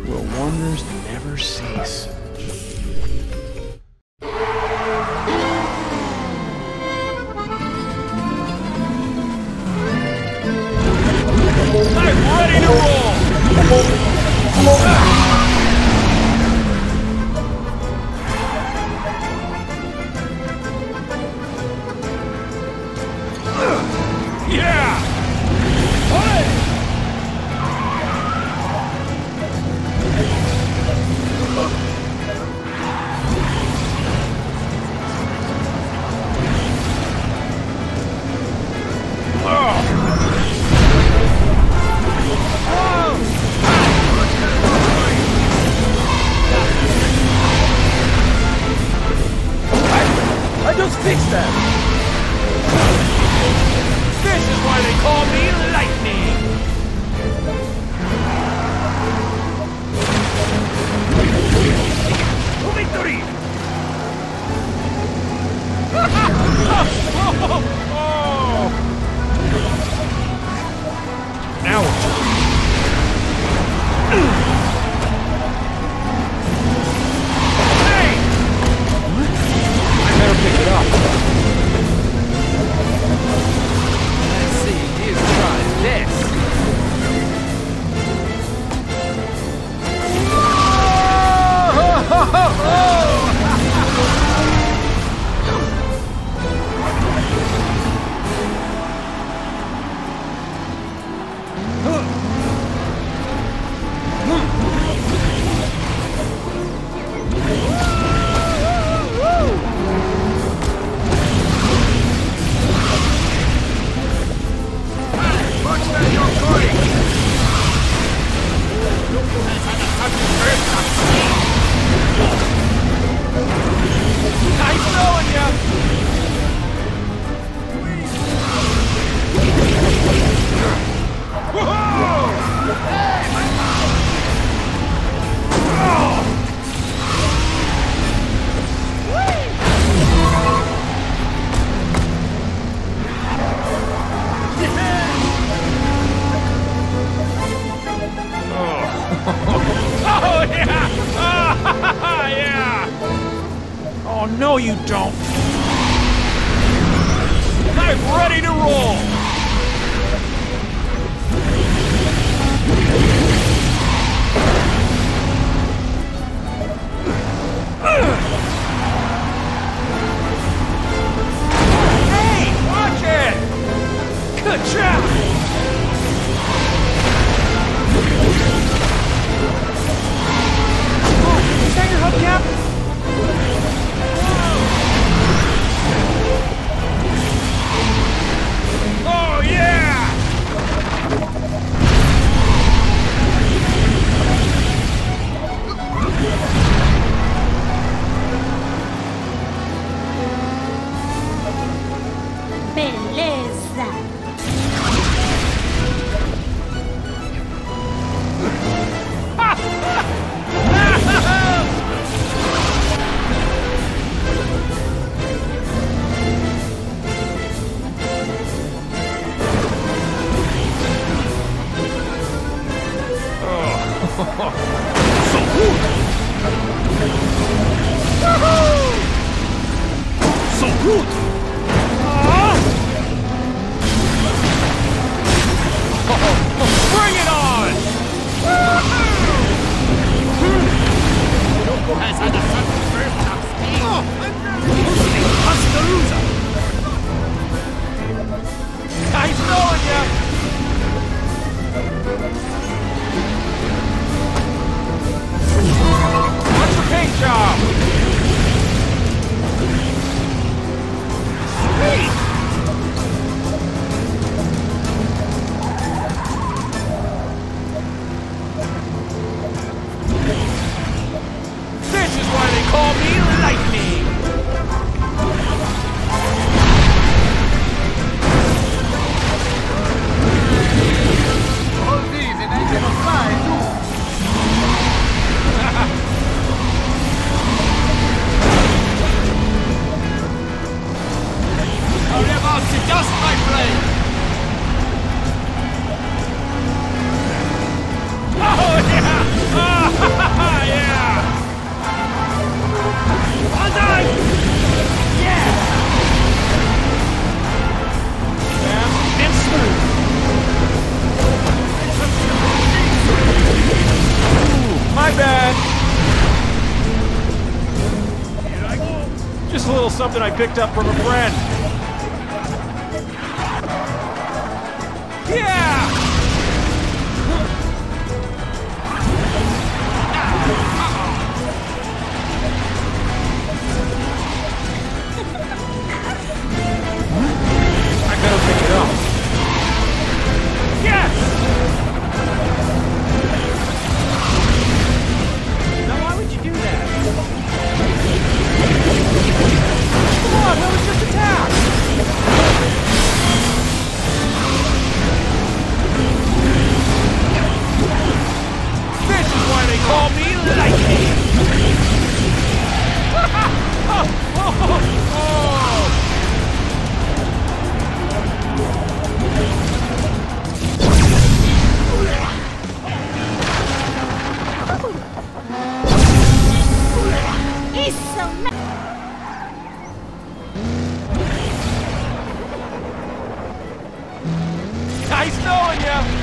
where wonders never cease. I'm ready to roll! Yeah! Hey! I just fixed that! This is why they call me Lightning! Victory! Now what? Hey! I better pick it up. Let's see you try this. Nice knowing ya! Oh, yeah! Yeah! Oh, no you don't! I'm ready to roll! Hey, watch it! Good job! Is that your hubcap? Oh, yeah! Beleza! So good! Bring it on! Has had a sudden burst of speed. Tuscaloosa! Nice knowing ya! What's your paint job? a little something I picked up from a friend. Yeah! I better pick it up. Yes! Now why would you do that? Come on, that was just attack! This is why they call me Lightning! He's so mad. Nice knowing ya!